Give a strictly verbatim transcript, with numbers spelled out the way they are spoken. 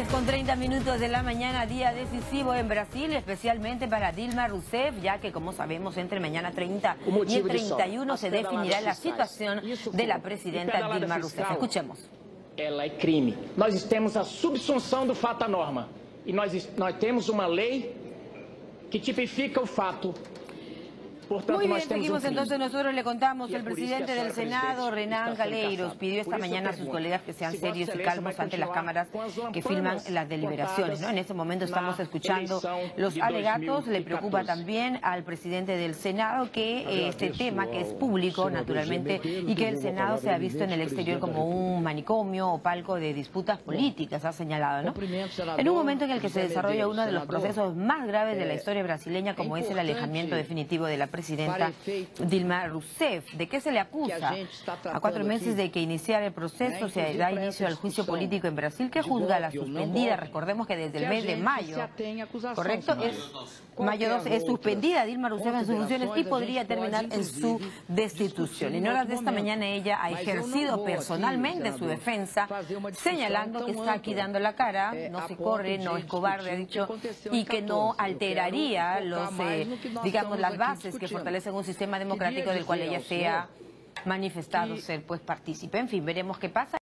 con treinta minutos de la mañana, día decisivo en Brasil, especialmente para Dilma Rousseff, ya que, como sabemos, entre mañana treinta y el treinta y uno se definirá la situación de la presidenta Dilma Rousseff. Escuchemos. Ela é crime. Nós temos a subsunção do fato à norma. E nós, nós temos uma lei que tipifica o fato. Muy bien, seguimos entonces. Nosotros le contamos, el presidente del Senado, Renan Calheiros, pidió esta mañana a sus colegas que sean serios y calmos ante las cámaras que filman las deliberaciones, ¿no? En este momento estamos escuchando los alegatos. Le preocupa también al presidente del Senado que este tema, que es público naturalmente, y que el Senado se ha visto en el exterior como un manicomio o palco de disputas políticas, ha señalado, ¿no? En un momento en el que se desarrolla uno de los procesos más graves de la historia brasileña, como es el alejamiento definitivo de la presidenta Dilma Rousseff. ¿De qué se le acusa? A cuatro meses de que iniciara el proceso, se da inicio al juicio político en Brasil, que juzga a la suspendida. Recordemos que desde el mes de mayo, correcto, es mayo doce, es suspendida Dilma Rousseff en sus funciones y podría terminar en su destitución. En horas de esta mañana ella ha ejercido personalmente su defensa, señalando que está aquí dando la cara, no se corre, no es cobarde, ha dicho, y que no alteraría los, eh, digamos, las bases que fortalecen un sistema democrático del cual ella se ha manifestado ser pues partícipe. En fin, veremos qué pasa.